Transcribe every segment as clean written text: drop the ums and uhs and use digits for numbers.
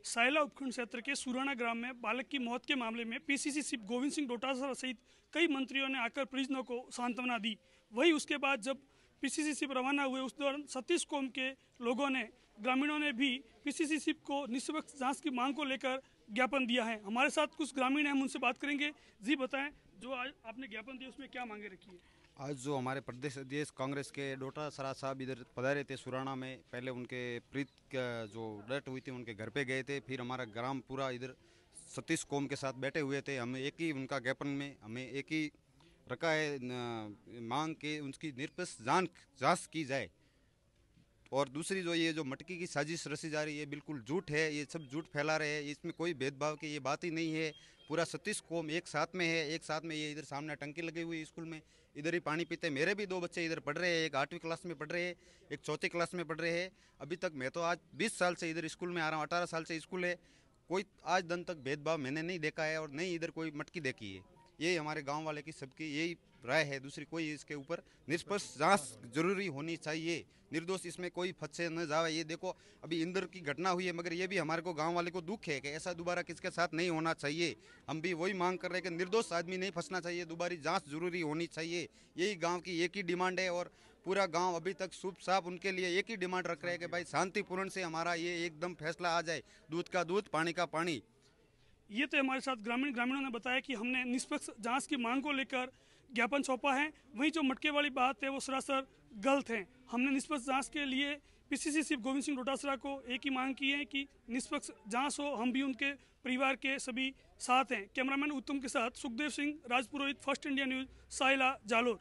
सायला उपखंड क्षेत्र के सुराना ग्राम में बालक की मौत के मामले में पीसीसी चीफ गोविंद सिंह डोटासरा सहित कई मंत्रियों ने आकर परिजनों को सांत्वना दी। वहीं उसके बाद जब पीसीसी चीफ रवाना हुए उस दौरान 36 कौम के लोगों ने, ग्रामीणों ने भी पीसीसी चीफ को निष्पक्ष जांच की मांग को लेकर ज्ञापन दिया है। हमारे साथ कुछ ग्रामीण हैं, हम उनसे बात करेंगे। जी बताएं, जो आज आपने ज्ञापन दिया उसमें क्या मांगे रखी है? आज जो हमारे प्रदेश अध्यक्ष कांग्रेस के डोटासरा साहब इधर पधारे थे सुराना में, पहले उनके प्रीत का जो डेथ हुई थी उनके घर पे गए थे, फिर हमारा ग्राम पूरा इधर 36 कौम के साथ बैठे हुए थे। हमें एक ही उनका ज्ञापन में हमें एक ही रखा है मांग के उनकी निष्पक्ष जांच की जाए। और दूसरी जो ये जो मटकी की साजिश रची जा रही है बिल्कुल झूठ है, ये सब झूठ फैला रहे हैं, इसमें कोई भेदभाव की ये बात ही नहीं है। पूरा 36 कौम एक साथ में है, एक साथ में। ये इधर सामने टंकी लगी हुई है स्कूल में, इधर ही पानी पीते। मेरे भी 2 बच्चे इधर पढ़ रहे हैं, एक 8वीं क्लास में पढ़ रहे हैं, एक 4th क्लास में पढ़ रहे हैं। अभी तक मैं तो आज 20 साल से इधर स्कूल में आ रहा हूँ, 18 साल से स्कूल है। कोई आज दिन तक भेदभाव मैंने नहीं देखा है और नहीं इधर कोई मटकी देखी है। यही हमारे गांव वाले की सबकी यही राय है, दूसरी कोई इसके ऊपर निष्पक्ष जांच जरूरी होनी चाहिए। निर्दोष इसमें कोई फंसे न जाए। ये देखो अभी इंदौर की घटना हुई है, मगर ये भी हमारे को गांव वाले को दुख है कि ऐसा दोबारा किसके साथ नहीं होना चाहिए। हम भी वही मांग कर रहे हैं कि निर्दोष आदमी नहीं फंसना चाहिए, दोबारा जांच जरूरी होनी चाहिए। यही गाँव की एक ही डिमांड है और पूरा गांव अभी तक शुभ साफ उनके लिए एक ही डिमांड रख रहे हैं कि भाई शांतिपूर्ण से हमारा ये एकदम फैसला आ जाए, दूध का दूध पानी का पानी। ये तो हमारे साथ ग्रामीणों ने बताया कि हमने निष्पक्ष जांच की मांग को लेकर ज्ञापन सौंपा है। वहीं जो मटके वाली बात है वो सरासर गलत है। हमने निष्पक्ष जांच के लिए पीसीसी चीफ गोविंद सिंह डोटासरा को एक ही मांग की है कि निष्पक्ष जांच हो। हम भी उनके परिवार के सभी साथ हैं। कैमरामैन उत्तम के साथ Sukhdev Singh, Rajpurohit, first India news, Sayla, Jalore.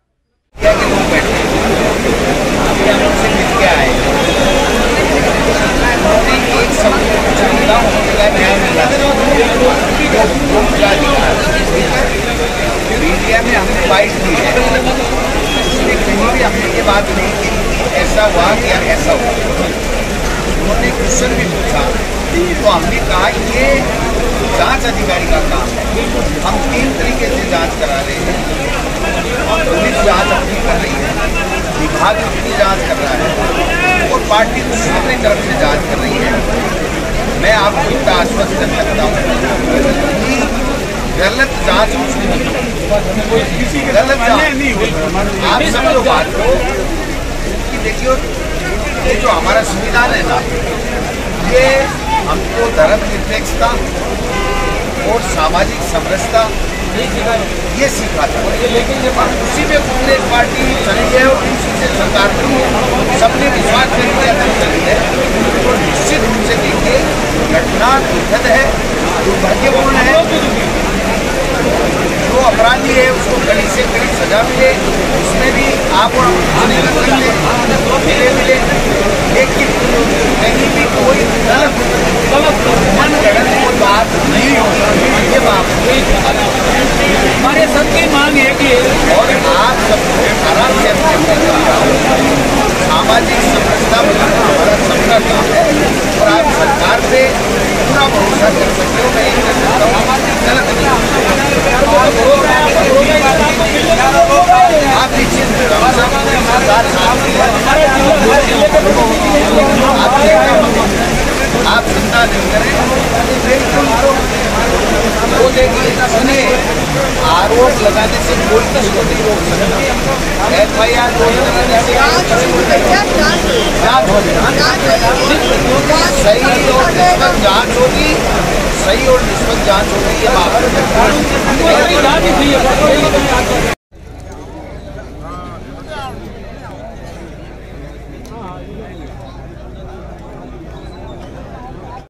Media में हमने बाइट दी है, उसमें कहीं भी हमने ये बात नहीं की कि ऐसा हुआ या ऐसा हुआ। उन्होंने क्वेश्चन भी पूछा तो हमने कहा ये जांच अधिकारी का काम है। हम 3 तरीके से जांच करा रहे हैं। पुलिस जांच अपनी कर रही है, विभाग अपनी जांच कर रहा है और पार्टी दूसरी अपनी तरफ से जांच कर रही है। मैं आपको इतना आश्वस्त कर सकता हूँ कि गलत जांच गलत जांच आप सब लोग बात हो कि देखियो ये जो हमारा संविधान है ना, ये हमको धर्मनिरपेक्षता और सामाजिक समरसता ये सिखाता है। लेकिन जब हम उसी में कांग्रेस पार्टी चली है और उसी से सरकार को सबने विश्वास करके अंदर चली है तो निश्चित रूप से देखिए घटना दुखद है, दुर्भाग्यपूर्ण है। जो अपराधी है उसको कड़ी से कड़ी सजा मिले, उसमें भी आप और हम नहीं कर सकते मिले, लेकिन कहीं भी कोई गलत मनगढ़ंत कोई बात नहीं होगी। ये बात हमारे सबकी मांग है कि और आप सबको आराम से सामाजिक समरसता बनाना हमारा सबका काम है और आप सरकार पे पूरा भरोसा कर सकते हो। मैं ये कर सकता हूँ गलत आप आप चिंता नहीं करें, बिल्कुल वो देखिए सुनिए, आरोप लगाने से कोई किसी को नहीं रोक सकता। FIR लगाने से जांच होगी, सही और निष्पक्ष जांच होगी, सही और निष्पक्ष जांच होगी। ये बात